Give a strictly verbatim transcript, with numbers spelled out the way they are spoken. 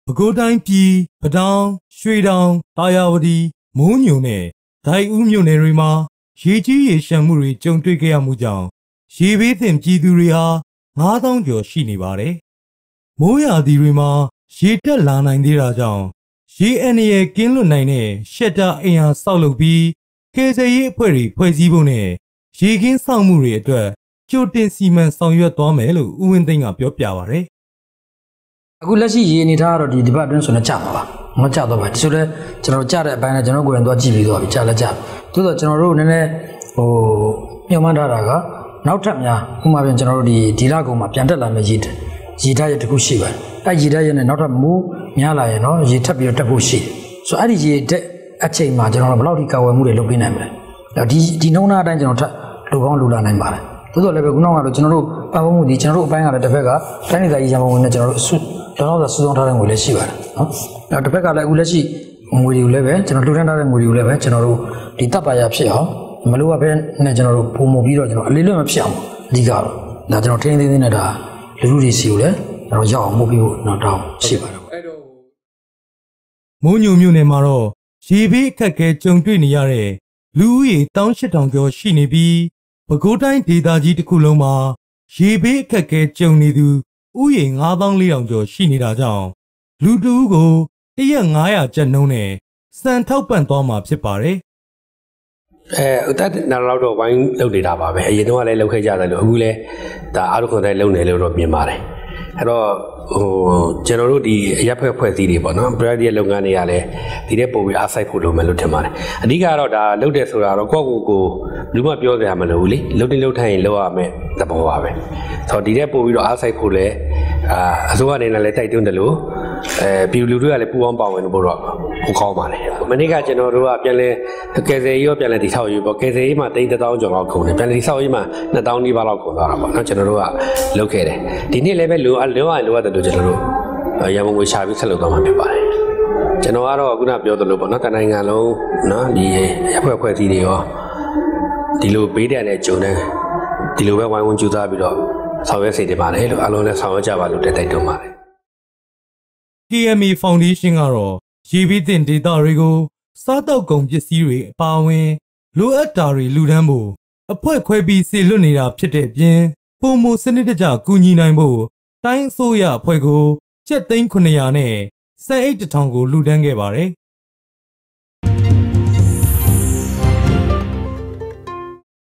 ပဲခူးတိုင်းပြည်ပတောင်ရွှေတောင်တာယာဝတီမိုးညိုနဲ့ဒိုက်ဦးမြို့နယ်တွေမှာရေကြီးရေရှမ်းမှုတွေကြုံတွေ့ခဲ့ရမှုကြောင့်ရေဘေးသင့်ပြည်သူတွေဟာငါးသောင်းကျော်ရှိနေပါတယ်။မိုးရာသီတွေမှာရေတက်လာနိုင်သေးတာကြောင့်ရေအန္တရာယ်ကင်းလွတ်နိုင်တဲ့ရှက်တာအိမ်ဟာဆောက်လုပ်ပြီးကယ်ဆယ်ရေးအဖွဲ့တွေဖွဲ့စည်းဖို့နဲ့ရေကင်းဆောင်မှုတွေအတွက်ကြိုတင်စီမံဆောင်ရွက်သွားမယ်လို့ဦးဝင်းသိန်းကပြောပြပါရယ်။အခုလက်ရှိရေအနေထားကတော့ဒီဒီဘက်အတွင်းဆိုတော့ကြာပါပါ။မကြတော့ပါဒီဆိုတော့ကျွန်တော်ကြားတဲ့အပိုင်းနဲ့ကျွန်တော်ကိုယ်တိုင်သွားကြည့်ပြီးတော့ကြာလက်ကြာ။သို့တော့ကျွန်တော်တို့နည်းနည်းဟိုညှော်မှန်းထားတာကနောက်ထပ်များဥပမာပြန်ကျွန်တော်တို့ဒီဒီလကုံမှာပြန်တက်လာမယ့်ရေရေဓာတ်ရတခုရှိပါတယ်။အဲရေဓာတ်ရနဲ့နောက်ထပ်မိုးများလာရင်တော့ရေထပ်ပြီးတော့တက်ဖို့ရှိတယ်။ဆိုတော့အဲ့ဒီရေတက်အချိန်မှာကျွန်တော်တို့ဘယ်လောက်ထိကာဝယ်မှုတွေလုပ်ပေးနိုင်မလဲ။ဒါဒီဒီနှုံးသားအတိုင်းကျွန်တော်ထပ်လူကောင်းလူလာနိုင်ပါတယ်။သို့တော်လည်းပဲခုနကတော့ကျွန်တော်တို့ပတ်ဝန်းမှုဒီကျွန်တော်တို့အပိုင်းကလည်းတစ်ဖက်ကတိုင်းဒေသကြီးရံပုံငွေနဲ့ကျွန်တော်တို့တော်တော်ဆူဆောင်းထားတဲ့ငွေလည်းရှိပါတယ်နော်။နောက်တစ်ဖက်ကလည်းအခုလက်ရှိငွေတွေကိုလည်းပဲကျွန်တော်လှူဒန်းထားတဲ့ငွေတွေကိုလည်းပဲကျွန်တော်တို့ဒီတပ်ပါရဖြစ်အောင်မလို့ဘဲနဲ့ကျွန်တော်တို့ပုံမှုပြီးတော့ကျွန်တော်အလေးလွတ်မဖြစ်အောင်အဓိကတော့ဒါကျွန်တော်ထိန်းသိမ်းနေတာလူလူတွေစီကိုလည်းကျွန်တော်ရောက်အောင်မှုပြီးဖို့တော့တောင်းရှိပါတယ်အဲ့တော့မိုးညိုမြို့နယ်မှာတော့ရေဘေးအခက်အခဲကြုံတွေ့နေရတဲ့လူဦးရေတောင်းရှစ်ထောင်ကျော်ရှိနေပြီးပဲခူးတိုင်းဒေသကြီးတစ်ခုလုံးမှာရေဘေးအခက်အခဲကြုံနေသူဥယျာဉ်ငါးသောင်းလေးထောင်ကျော်ရှိနေတာကြောင့်လူတဦးကိုတရက်ငါးရာကျပ်နှုန်းနဲ့စံထောက်ပံ့သွားမှာဖြစ်ပါတယ်အဲဥတတ်နာတော့တော့ဝိုင်းလုပ်နေတာပါပဲအရင်တော့လည်းလုပ်ခဲ့ကြတယ်လို့အခုလည်းဒါအားလုံးခွန်တိုင်းလုပ်နေလို့တော့မြင်ပါတယ်အဲ့တော့ဟိုကျွန်တော်တို့ဒီရပ်ဖက်ဖွဲ့စည်းတွေပေါ့နော် private လုပ်ငန်းတွေကလည်းဒီတဲ့ပုံပြီးအားစိုက်ဖို့လုပ်မယ်လို့ထင်ပါတယ်အဓိကတော့ဒါလုပ်တယ်ဆိုတာတော့ကိုယ့်ကိုယ်ကိုလူမပြောစရာမလိုဘူးလေလုပ်တင်လုပ်ထိုင်ရင်လုပ်ရမယ်သဘောပါပဲဆိုတော့ဒီတဲ့ပုံပြီးတော့အားစိုက်ဖို့လည်းအာအစိုးရအနေနဲ့လည်းတိုက်တွန်းတယ်လို့အဲပြည်လူတွေကလည်းပူပေါင်းပါဝင်လို့တော့ဟိုကောင်းပါလေမနေ့ကကျွန်တော်တို့ကပြန်လဲကယ်ဆယ်ရေးရောပြန်လဲတိဆောက်ရေးပေါ့ကယ်ဆယ်ရေးမှာတိတ်တစ်သောင်းကျော်လောက်ကုန်တယ်ပြန်လဲတိဆောက်ရေးမှာနှစ်သောင်းနီးပါးလောက်ကုန်သွားတာပေါ့နော်ကျွန်တော်တို့ကလုပ်ခဲ့တယ်ဒီနေ့လည်းပဲလိုအပ်လိုအပ်လိုအပ်တယ်လို့ကျွန်တော်တို့ရန်ကုန်ငွေရှာပြီးဆက်လုပ်သွားမှာဖြစ်ပါတယ်ကျွန်တော်ကတော့အခုနပြောသလိုပေါ့နော်တနိုင်ငံလုံးနော်ဒီအဖွဲ့အဖွဲ့အစည်းတွေရောဒီလိုပေးတဲ့နဲ့ဂျုံနဲ့ဒီလိုပဲဝိုင်းဝန်းကြိုးစားပြီးတော့ဆောင်ရွက်စေတင်ပါတယ်လို့အလုံးနဲ့ဆောင်ရွက်ကြပါလို့တိုက်တွန်းပါတယ် T M A Foundation ကတော့ရေဘေးသင့်ဒေသတွေကိုစားတောက်ကုန်ပစ္စည်းတွေအပါအဝင်လိုအပ်တာတွေလူဒန်းဖို့အဖွဲ့ခွဲပြီးစေလွတ်နေတာဖြစ်တဲ့အပြင်ပုံမှုစနစ်တကျကူညီနိုင်ဖို့တိုင်းအစိုးရအဖွဲ့ကိုကျပ်သိန်းခုနှစ်ရာနဲ့စံအိတ်တစ်ထောင်ကိုလူဒန်းခဲ့ပါတယ်